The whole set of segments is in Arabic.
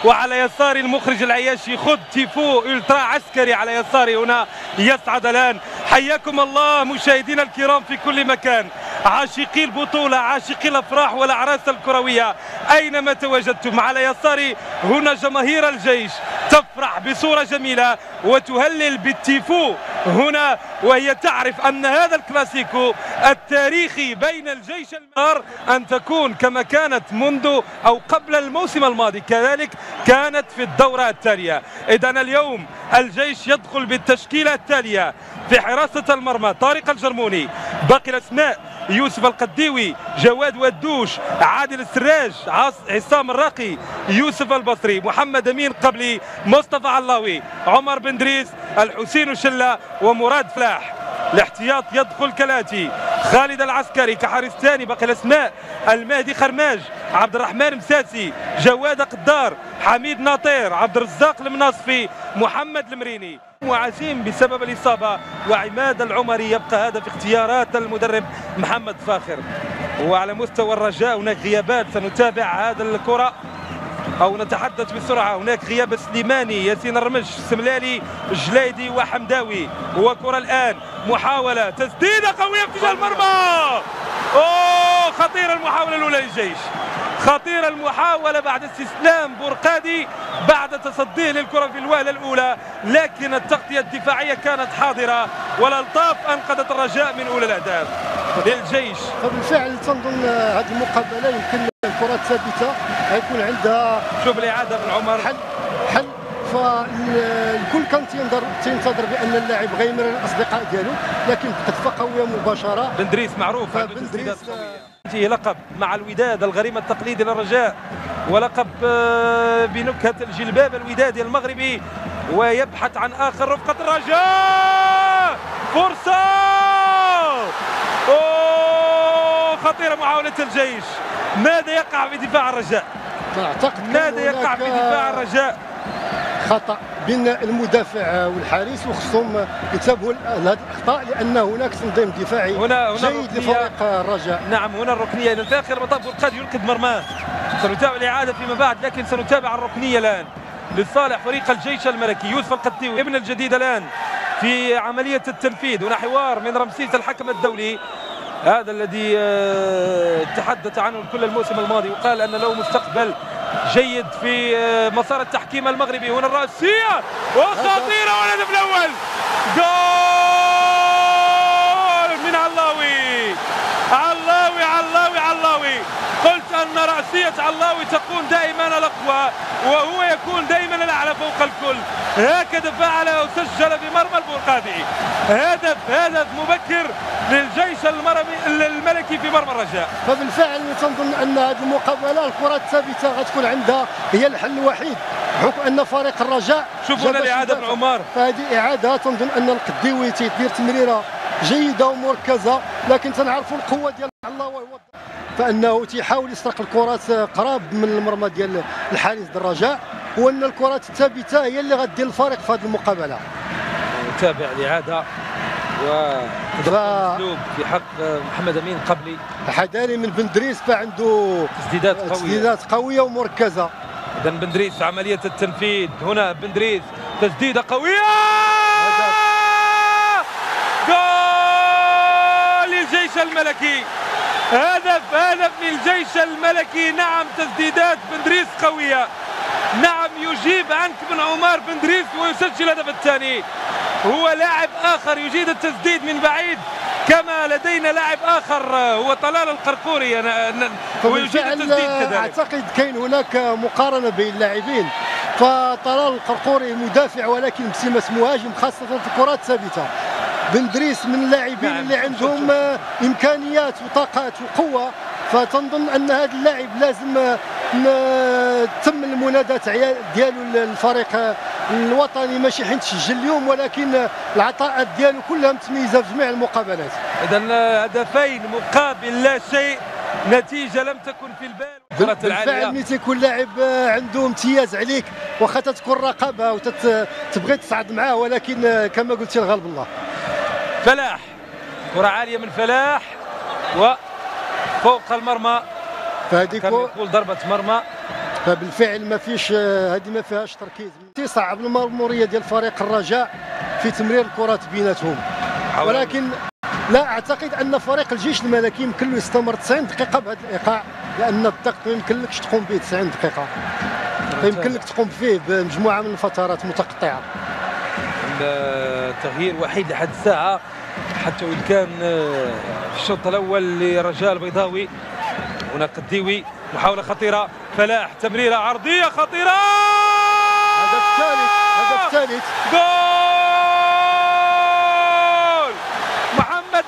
وعلى يسار المخرج العياشي خد تيفو الترا عسكري على يساري هنا يصعد الان. حياكم الله مشاهدينا الكرام في كل مكان، عاشقي البطولة، عاشقي الأفراح والأعراس الكروية أينما تواجدتم. على يساري هنا جماهير الجيش تفرح بصورة جميلة وتهلل بالتيفو هنا، وهي تعرف أن هذا الكلاسيكو التاريخي بين الجيش المنار أن تكون كما كانت منذ أو قبل الموسم الماضي، كذلك كانت في الدورة التالية. إذن اليوم الجيش يدخل بالتشكيلة التالية: في حراسة المرمى طارق الجرموني، باقي الأسماء يوسف القديوي، جواد ودوش، عادل السراج، عصام الراقي، يوسف البصري، محمد أمين قبلي، مصطفى علاوي، عمر بن دريس، الحسين شلة، ومراد فلاح. الاحتياط يدخل كالاتي: خالد العسكري كحارس ثاني، باقي الاسماء المهدي خرماج، عبد الرحمن مساسي، جواد قدار، حميد ناطير، عبد الرزاق المناصفي، محمد المريني. وعزيم بسبب الإصابة، وعماد العمري يبقى هذا في اختيارات المدرب محمد فاخر. وعلى مستوى الرجاء هناك غيابات، سنتابع هذا الكرة أو نتحدث بسرعة. هناك غياب سليماني، ياسين الرمش، سملالي، جليدي وحمداوي. وكرة الآن محاولة تسديدة قوية في اتجاه المرمى. أوه، خطيرة المحاولة الأولى للجيش، خطيرة المحاولة بعد استسلام بورقادي بعد تصديه للكرة في الوهلة الأولى، لكن التغطية الدفاعية كانت حاضرة والألطاف أنقذت الرجاء من أولى الأهداف للجيش. فبالفعل تنظن هذه المقابلة يمكن الكرة الثابتة يكون عندها شوف الإعادة بن عمر حل فالكل كان تينتظر بأن اللاعب غيمر الأصدقاء ديالو، لكن بقت قوية مباشرة. بن دريس معروف عنده تسديدات قوية. لقب مع الوداد الغريم التقليدي للرجاء، ولقب بنكهة الجلباب الودادي المغربي، ويبحث عن آخر رفقة الرجاء. فرصة، أوه، خطيرة محاولة الجيش. ماذا يقع في دفاع الرجاء؟ ماذا يقع في دفاع الرجاء؟ خطأ بين المدافع والحارس، وخصهم يتابعوا هذه الأخطاء لأن هناك تنظيم دفاعي هنا جيد لفريق الرجاء. نعم، هنا الركنية إذا في آخر المطاف قد ينقذ مرماه. سنتابع الإعادة فيما بعد، لكن سنتابع الركنية الآن لصالح فريق الجيش الملكي. يوسف القديوي ابن الجديد الآن في عملية التنفيذ. هنا حوار من رمسيس الحكم الدولي، هذا الذي تحدث عنه كل الموسم الماضي وقال أن له مستقبل جيد في مسار التحكيم المغربي. هنا الرأسية وخطيرة والهدف الأول، جول من علاوي. علاوي قلت أن رأسية علاوي تكون دائما الأقوى وهو يكون دائما الأعلى فوق الكل. هكذا فعل وسجل بمرمى البورقادي. هدف مبكر للجيش الملكي في مرمى الرجاء. فبالفعل تنظن أن هذه المقابلة الكرة الثابتة غتكون عندها هي الحل الوحيد، بحكم أن فريق الرجاء شوفوا الإعادة بن عمر. فهذه إعادة تنظن أن القديوي تيدير تمريرة جيدة ومركزة، لكن تنعرفوا القوة ديال الله وهو فانه تيحاول يسرق الكرات قراب من المرمى ديال الحارس ديال الرجاء، وان الكرات الثابته هي اللي غدير الفريق في هذه المقابله. نتابع الاعاده واسلوب في حق محمد امين قبلي، حذاري من بن دريس فعنده تسديدات قويه ومركزه. اذا بن دريس عمليه التنفيذ. هنا بن دريس تسديده قويه، جول للجيش الملكي. هدف للجيش الملكي. نعم، تسديدات بن دريس قوية. نعم، يجيب عنك بن عمر بن دريس ويسجل الهدف الثاني. هو لاعب آخر يجيد التسديد من بعيد، كما لدينا لاعب آخر هو طلال القرقوري ويجيد التسديد كذلك. أعتقد كاين هناك مقارنة بين اللاعبين، فطلال القرقوري مدافع ولكن بسمة مهاجم خاصة في الكرات الثابتة. بن دريس من اللاعبين اللي عندهم امكانيات وطاقات وقوه، فتنظن ان هذا اللاعب لازم تم المنادات ديالو للفريق الوطني، ماشي حين تسجل اليوم، ولكن العطاءات ديالو كلها متميزه في جميع المقابلات. اذا هدفين مقابل لا شيء، نتيجه لم تكن في البال. بالفعل ملي تيكون لاعب عنده امتياز عليك، واخا تكون رقابه وتبغي تصعد معاه، ولكن كما قلتي الغالب الله. فلاح، كرة عالية من فلاح وفوق المرمى، كان يقول ضربة مرمى. فبالفعل ما فيش هذه ما فيهاش تركيز. تصعب المأمورية ديال فريق الرجاء في تمرير الكرات بيناتهم، ولكن لا اعتقد ان فريق الجيش الملكي يمكن له يستمر 90 دقيقه بهذا الايقاع، لان الضغط ما يمكنلكش تقوم به 90 دقيقه، فيمكن لك تقوم فيه بمجموعه من الفترات متقطعه. التغيير وحيد لحد الساعه، حتى وان كان في الشوط الاول لرجاء البيضاوي. هنا قديوي، محاوله خطيره، فلاح، تمريره عرضيه خطيره، هدف ثالث جول محمد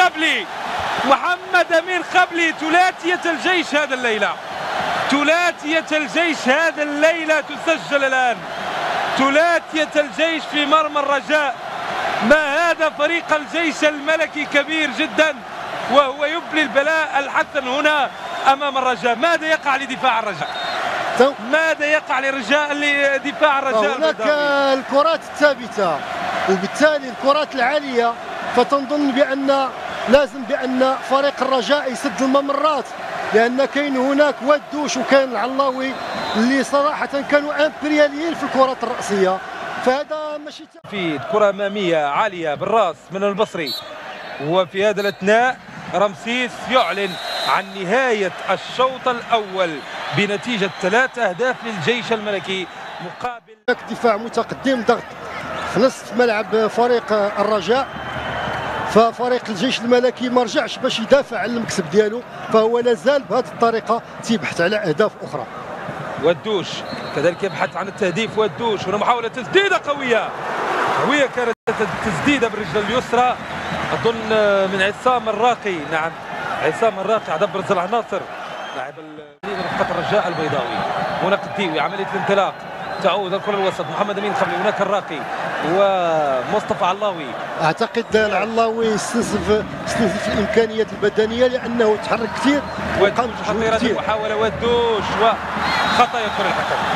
امين قبلي. ثلاثيه الجيش هذا الليله، ثلاثيه الجيش هذا الليله تسجل الان، ثلاثيه الجيش في مرمى الرجاء. ما هذا فريق الجيش الملكي كبير جدا، وهو يبلي البلاء الحسن هنا امام الرجاء. ماذا يقع لدفاع الرجاء؟ ماذا يقع لدفاع الرجاء؟ هناك الكرات الثابته وبالتالي الكرات العاليه، فتنظن بان فريق الرجاء يسد الممرات، لان كاين هناك ودوش وكان العلاوي اللي صراحه كانوا امبرياليين في الكرات الراسيه، فهذا ماشي في كره اماميه عاليه بالراس من البصري. وفي هذا الاثناء رمسيس يعلن عن نهايه الشوط الاول بنتيجه 3 أهداف للجيش الملكي مقابل دفاع متقدم، ضغط في نصف ملعب فريق الرجاء. ففريق الجيش الملكي ما رجعش باش يدافع على المكسب ديالو، فهو لازال بهذه الطريقه تيبحث على اهداف اخرى. ودوش كذلك يبحث عن التهديف. ودوش هنا محاوله تسديده قويه كانت تسديده بالرجل اليسرى اظن من عصام الراقي. نعم عصام الراقي عاد برز العناصر لاعب رفقه الرجاء البيضاوي. هنا قديوي، عمليه الانطلاق، تعود الكره الوسط، محمد امين قبلي، هناك الراقي ومصطفى علاوي. اعتقد العلاوي استنزف الامكانيات البدنيه لانه تحرك كثير وقام خطيره المحاوله. ودوش وخطا يقول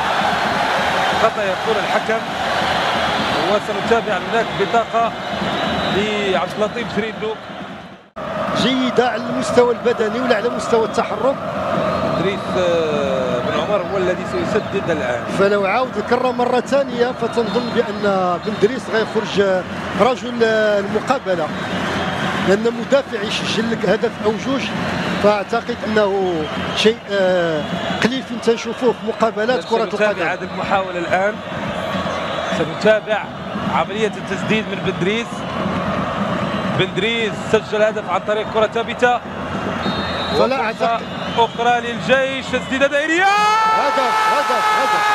الحكم. وسنتابع هناك بطاقه لعبد اللطيف جريندو جيده على المستوى البدني ولا على مستوى التحرك. ادريس بن عمر هو الذي سيسدد الان. فلو عاود الكره مره ثانيه فتنظن بان بن دريس غيخرج رجل المقابله، لان مدافع يسجل لك هدف او جوج، فاعتقد انه شيء قليل فين تنشوفوه في مقابلات كره القدم. سنتابع هذه المحاوله الان، سنتابع عمليه التسديد من بن دريس. بن دريس سجل هدف عن طريق كره ثابته، فلا اعتقد اخرى للجيش، تسديده دائريه، هدف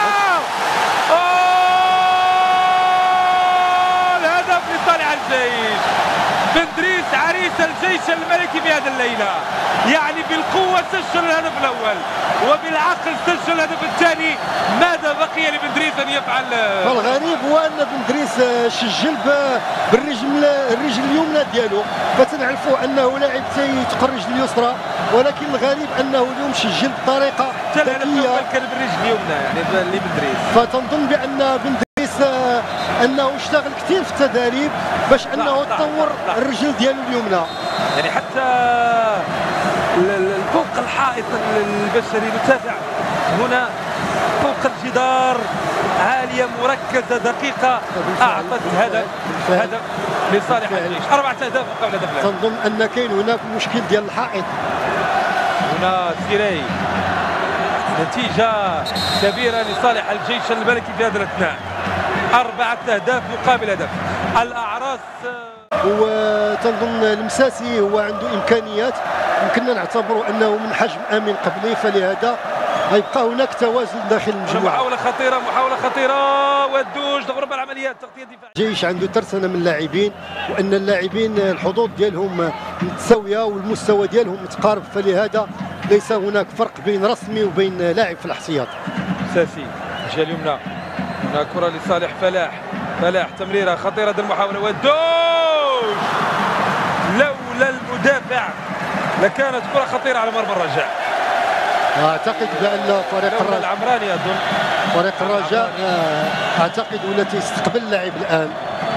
الهدف لصالح الجيش. بن دريس عريس الجيش الملكي في هذه الليله، يعني بالقوه سجل الهدف الاول وبالعقل سجل الهدف الثاني. ماذا بقي لبن دريس ان يفعل؟ فالغريب هو ان بن دريس سجل بالرجل اليمنى ديالو، فتنعرفوا انه لاعب تيتقن الرجل اليسرى، ولكن الغريب انه اليوم سجل بطريقه ذكيه كان بالرجل اليمنى يعني لبن دريس. فتنظن بان بن دريس انه اشتغل كثير في التدريب باش انه يطور الرجل ديالو اليمنى، يعني حتى فوق الحائط البشري. نتابع هنا فوق الجدار، عاليه مركزه دقيقه، اعطت هدف لصالح الجيش. 4 أهداف مقابل هدف. تنظن ان كاين هناك مشكل ديال الحائط. هنا سيري، نتيجه كبيره لصالح الجيش الملكي في هذا الاثناء. 4 أهداف مقابل هدف. الاعراس وتنظن المساسي هو عنده امكانيات يمكننا نعتبره انه من حجم امين قبلي، فلهذا غيبقى هناك توازن داخل المجموعه. محاوله خطيره ودوش ضربه العمليات، تغطيه دفاع. الجيش عنده ترسانه من اللاعبين، وان اللاعبين الحظوظ ديالهم متساويه والمستوى ديالهم متقارب، فلهذا ليس هناك فرق بين رسمي وبين لاعب في الاحتياط. ساسي الجهه اليمنى، هنا كره لصالح فلاح تمريره خطيره المحاوله ودوش، لولا المدافع لكانت كره خطيره على مرمى الرجاء. اعتقد بان فريق الرجاء العمراني اظن فريق الرجاء اعتقد ولا تيستقبل اللاعب الان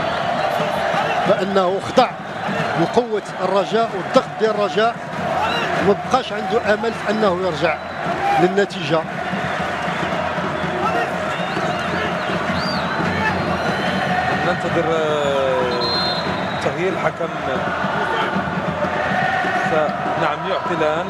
بانه خضع لقوه الرجاء والضغط ديال الرجاء، وما بقاش عنده امل في انه يرجع للنتيجه. يقدر تغيير الحكم نعم يعطي الآن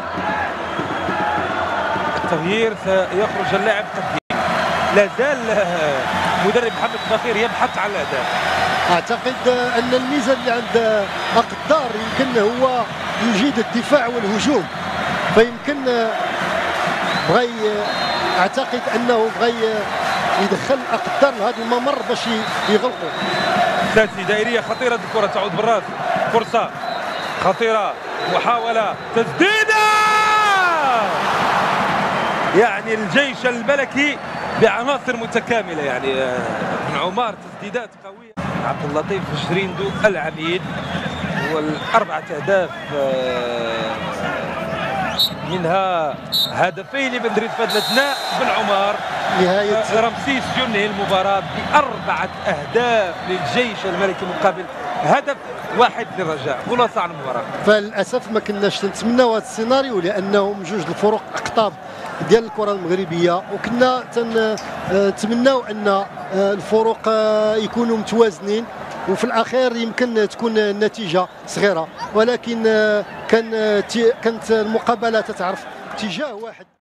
التغيير، سيخرج اللاعب تغيير. لا زال مدرب محمد فخير يبحث عن الأهداف. اعتقد ان الميزه اللي عند اقدار يمكن هو يجيد الدفاع والهجوم، فيمكن اعتقد انه بغى يدخل اقدار لهذا الممر باش يغلقوا. ساسي دائريه خطيره، الكره تعود بالراس، فرصه خطيره، محاوله تسديده، يعني الجيش الملكي بعناصر متكامله، يعني بن عمار تسديدات قويه. عبد اللطيف جريندو العميد، والأربعة أهداف منها هدفين لمدريد فضلتنا بن عمار. نهاية رمسيس ينهي المباراة ب4 أهداف للجيش الملكي مقابل هدف واحد للرجاء. خلاصة عن المباراة، فللأسف ما كناش نتمناو هذا السيناريو، لأنهم جوج الفروق أقطاب ديال الكرة المغربية، وكنا نتمناو أن الفروق يكونوا متوازنين، وفي الأخير يمكن تكون النتيجة صغيرة، ولكن كانت المقابلة تتعرف اتجاه واحد.